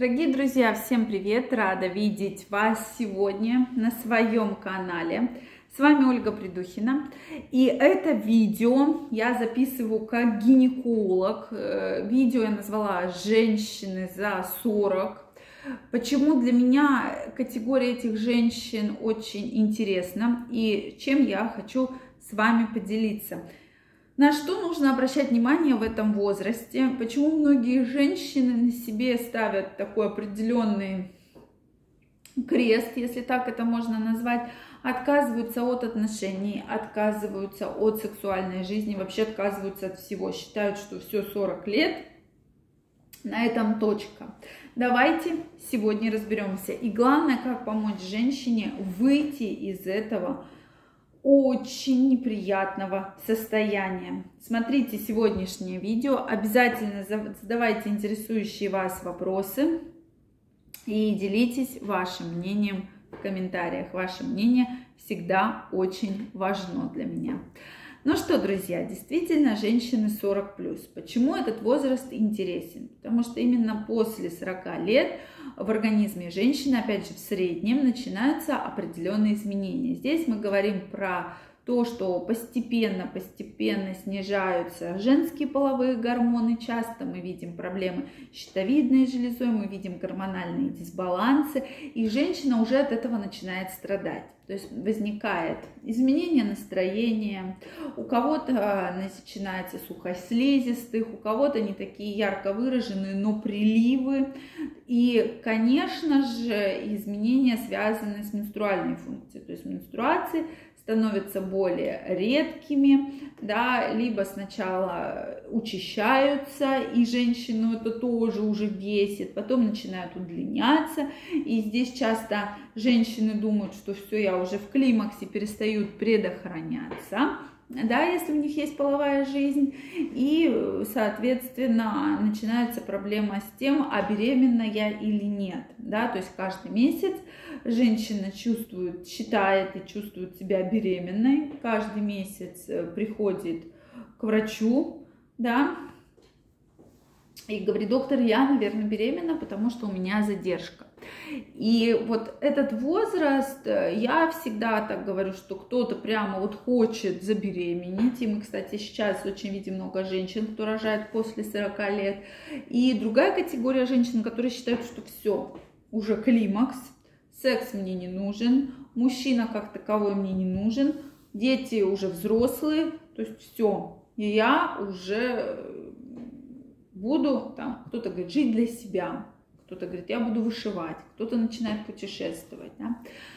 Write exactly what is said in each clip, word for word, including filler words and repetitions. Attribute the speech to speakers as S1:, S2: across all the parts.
S1: Дорогие друзья, всем привет! Рада видеть вас сегодня на своем канале. С вами Ольга Придухина. И это видео я записываю как гинеколог. Видео я назвала «Женщины за сорок». Почему для меня категория этих женщин очень интересна и чем я хочу с вами поделиться. На что нужно обращать внимание в этом возрасте? Почему многие женщины на себе ставят такой определенный крест, если так это можно назвать, отказываются от отношений, отказываются от сексуальной жизни, вообще отказываются от всего, считают, что все сорок лет, на этом точка. Давайте сегодня разберемся. И главное, как помочь женщине выйти из этого очень неприятного состояния. Смотрите сегодняшнее видео, обязательно задавайте интересующие вас вопросы и делитесь вашим мнением в комментариях. Ваше мнение всегда очень важно для меня. Ну что, друзья, действительно, женщины сорок плюс. Почему этот возраст интересен? Потому что именно после сорока лет в организме женщины, опять же, в среднем начинаются определенные изменения. Здесь мы говорим про то, что постепенно-постепенно снижаются женские половые гормоны. Часто мы видим проблемы с щитовидной железой, мы видим гормональные дисбалансы, и женщина уже от этого начинает страдать. То есть возникает изменение настроения, у кого-то начинается сухость слизистых, у кого-то не такие ярко выраженные, но приливы. И, конечно же, изменения связаны с менструальной функцией, то есть менструации становятся более редкими, да, либо сначала учащаются, и женщину это тоже уже бесит, потом начинают удлиняться, и здесь часто женщины думают, что все, я уже в климаксе, перестают предохраняться, да, если у них есть половая жизнь, и, соответственно, начинается проблема с тем, а беременна я или нет, да, то есть каждый месяц женщина чувствует, считает и чувствует себя беременной, каждый месяц приходит к врачу, да, и говорит: доктор, я, наверное, беременна, потому что у меня задержка. И вот этот возраст, я всегда так говорю, что кто-то прямо вот хочет забеременеть. И мы, кстати, сейчас очень видим много женщин, кто рожает после сорока лет. И другая категория женщин, которые считают, что все, уже климакс, секс мне не нужен, мужчина как таковой мне не нужен, дети уже взрослые, то есть все, и я уже буду, там, кто-то говорит, жить для себя, кто-то говорит, я буду вышивать, кто-то начинает путешествовать, да?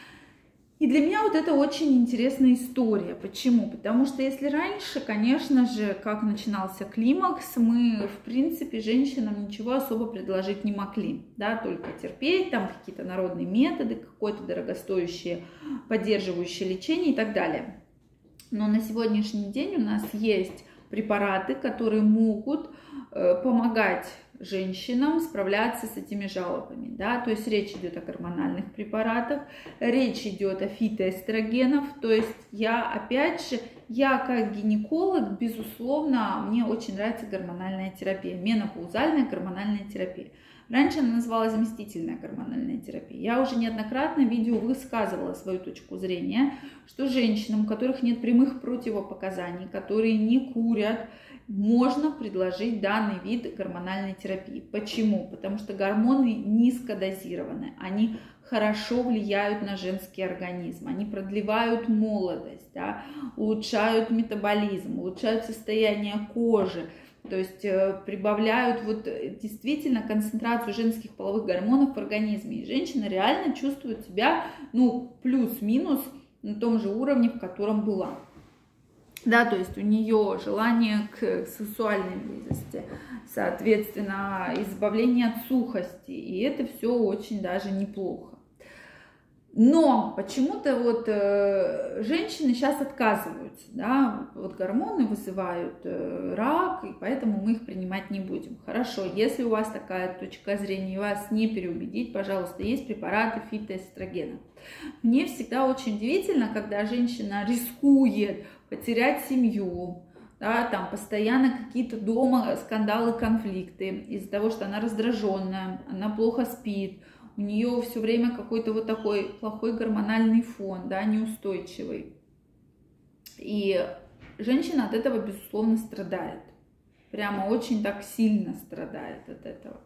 S1: И для меня вот это очень интересная история. Почему? Потому что если раньше, конечно же, как начинался климакс, мы, в принципе, женщинам ничего особо предложить не могли, да, только терпеть, там какие-то народные методы, какое-то дорогостоящее поддерживающее лечение и так далее. Но на сегодняшний день у нас есть препараты, которые могут э, помогать женщинам справляться с этими жалобами, да, то есть речь идет о гормональных препаратах, речь идет о фитоэстрогенах, то есть я, опять же, я как гинеколог, безусловно, мне очень нравится гормональная терапия, менопаузальная гормональная терапия. Раньше она называлась заместительная гормональная терапия. Я уже неоднократно в видео высказывала свою точку зрения, что женщинам, у которых нет прямых противопоказаний, которые не курят, можно предложить данный вид гормональной терапии. Почему? Потому что гормоны низкодозированы, они хорошо влияют на женский организм, они продлевают молодость, да, улучшают метаболизм, улучшают состояние кожи, то есть прибавляют вот действительно концентрацию женских половых гормонов в организме. И женщина реально чувствует себя, ну, плюс-минус на том же уровне, в котором была. Да, то есть у нее желание к сексуальной близости, соответственно, избавление от сухости, и это все очень даже неплохо. Но почему-то вот э, женщины сейчас отказываются, да, вот гормоны вызывают э, рак, и поэтому мы их принимать не будем. Хорошо, если у вас такая точка зрения, вас не переубедить, пожалуйста, есть препараты фитоэстрогена. Мне всегда очень удивительно, когда женщина рискует потерять семью, да, там постоянно какие-то дома скандалы, конфликты, из-за того, что она раздраженная, она плохо спит, у нее все время какой-то вот такой плохой гормональный фон, да, неустойчивый. И женщина от этого, безусловно, страдает. Прямо очень так сильно страдает от этого.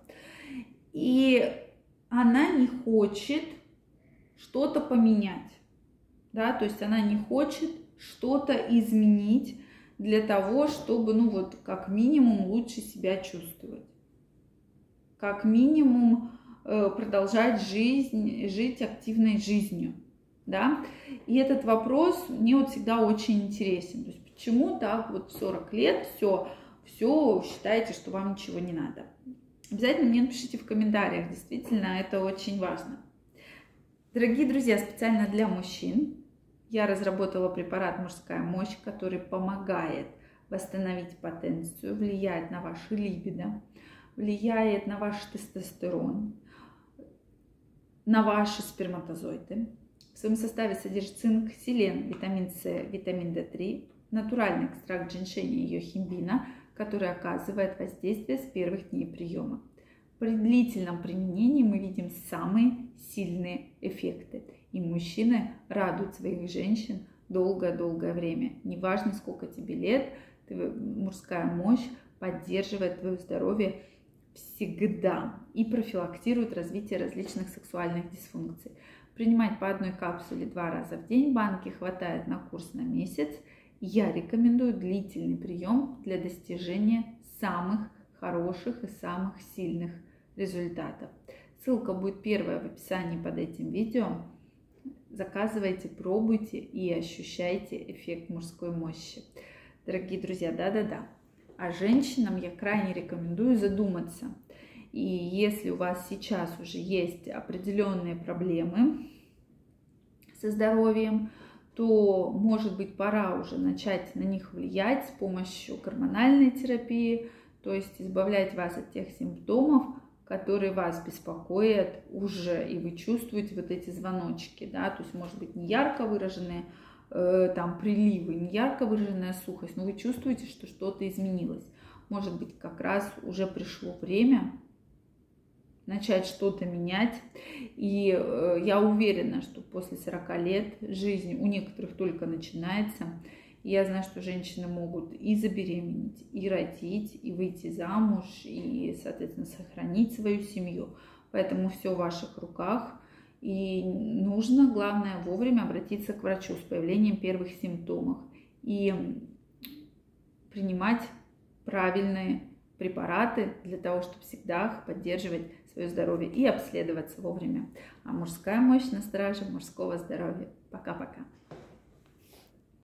S1: И она не хочет что-то поменять, да, то есть она не хочет что-то изменить для того, чтобы, ну вот, как минимум лучше себя чувствовать, как минимум э, продолжать жизнь, жить активной жизнью, да. И этот вопрос мне вот всегда очень интересен, то есть почему так вот в сорок лет все, все считаете, что вам ничего не надо. Обязательно мне напишите в комментариях, действительно, это очень важно. Дорогие друзья, специально для мужчин я разработала препарат «Мужская мощь», который помогает восстановить потенцию, влияет на ваше либидо, влияет на ваш тестостерон, на ваши сперматозоиды. В своем составе содержит цинк, селен, витамин С, витамин дэ три, натуральный экстракт женьшеня и йохимбина, который оказывает воздействие с первых дней приема. При длительном применении мы видим самые сильные эффекты. И мужчины радуют своих женщин долгое-долгое время. Неважно, сколько тебе лет, мужская мощь поддерживает твое здоровье всегда и профилактирует развитие различных сексуальных дисфункций. Принимать по одной капсуле два раза в день, банки хватает на курс на месяц. Я рекомендую длительный прием для достижения самых хороших и самых сильных результатов. Ссылка будет первая в описании под этим видео. Заказывайте, пробуйте и ощущайте эффект мужской мощи. Дорогие друзья, да-да-да. А женщинам я крайне рекомендую задуматься. И если у вас сейчас уже есть определенные проблемы со здоровьем, то, может быть, пора уже начать на них влиять с помощью гормональной терапии, то есть избавлять вас от тех симптомов, которые вас беспокоят уже, и вы чувствуете вот эти звоночки, да, то есть, может быть, не ярко выраженные э, там приливы, не ярко выраженная сухость, но вы чувствуете, что что-то изменилось. Может быть, как раз уже пришло время начать что-то менять, и э, я уверена, что после сорока лет жизнь у некоторых только начинается. Я знаю, что женщины могут и забеременеть, и родить, и выйти замуж, и, соответственно, сохранить свою семью. Поэтому все в ваших руках. И нужно, главное, вовремя обратиться к врачу с появлением первых симптомов и принимать правильные препараты для того, чтобы всегда поддерживать свое здоровье и обследоваться вовремя. А мужская мощь на страже мужского здоровья. Пока-пока.